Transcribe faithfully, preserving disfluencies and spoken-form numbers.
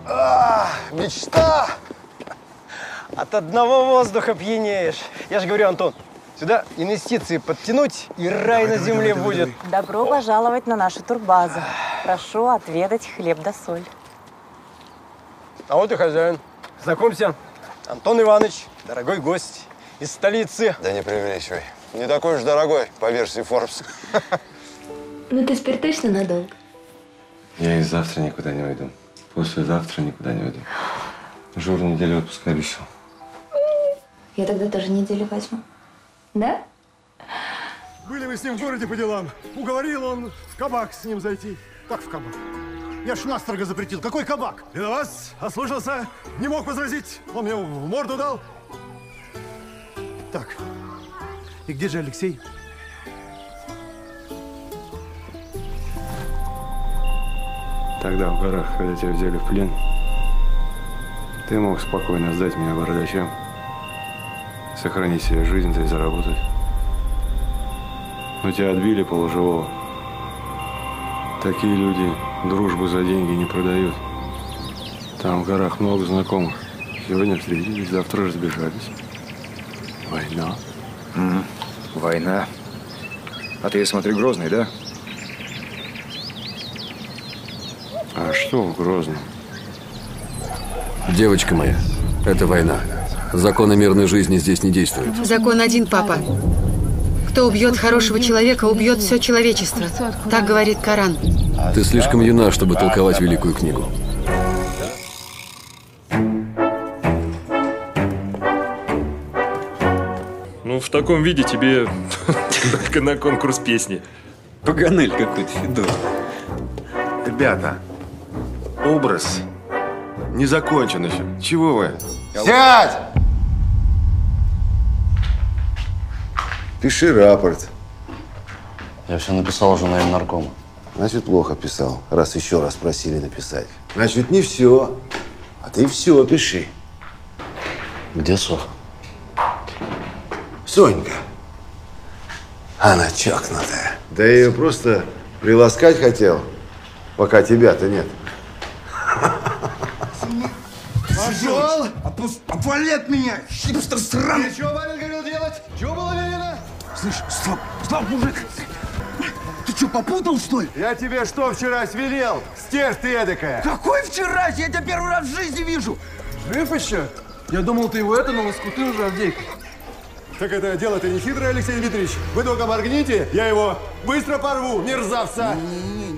А, мечта! От одного воздуха пьянеешь. Я же говорю, Антон, сюда инвестиции подтянуть, и рай давай, на земле давай, будет. Давай, давай. Добро пожаловать на нашу турбазу. Прошу отведать хлеб да соль. А вот и хозяин. Знакомься, Антон Иванович, дорогой гость из столицы. Да не преувеличивай. Не такой уж дорогой, по версии Forbes. Ну ты теперь точно надолго? Я и завтра никуда не уйду. Послезавтра никуда не уйду. Жур неделю отпуска обещал. Я тогда тоже неделю возьму. Да? Были вы с ним в городе по делам. Уговорил он в кабак с ним зайти. Как в кабак? Я ж настрого запретил. Какой кабак? И на вас ослушался, не мог возразить. Он мне в морду дал. Так, и где же Алексей? Тогда в горах, когда тебя взяли в плен, ты мог спокойно сдать меня бородачам, сохранить себе жизнь, да и заработать. Но тебя отбили полуживого. Такие люди дружбу за деньги не продают. Там в горах много знакомых. Сегодня встретились, завтра разбежались. Война. Mm-hmm. Война. А ты, я смотрю, Грозный, да? А что в Грозном? Девочка моя, это война. Законы мирной жизни здесь не действуют. Закон один, папа. Кто убьет хорошего человека, убьет все человечество. Так говорит Коран. Ты слишком юна, чтобы толковать великую книгу. Ну, в таком виде тебе только на конкурс песни. Паганель какой-то, Федор. Ребята, образ не закончен еще. Чего вы? Сядь! Пиши рапорт. Я все написал уже на наркома. Значит, плохо писал, раз еще раз просили написать. Значит, не все. А ты все пиши. Где Софа? Сонька. Она чокнутая. Да я ее просто приласкать хотел, пока тебя-то нет. Пошел! Отвали от меня! Хипстер сраный! Что Ваня говорил делать? Чего было велено? Слышь, стоп! Стоп, мужик! Ты что, попутал, что ли? Я тебе что вчера велел? Стервь ты эдакая! Какой вчера? Я тебя первый раз в жизни вижу! Жив еще? Я думал, ты его это на лоскуты уже, Авдейка. Так это дело-то не хитрое, Алексей Дмитриевич. Вы только моргните, я его быстро порву, мерзавца! Не-не-не,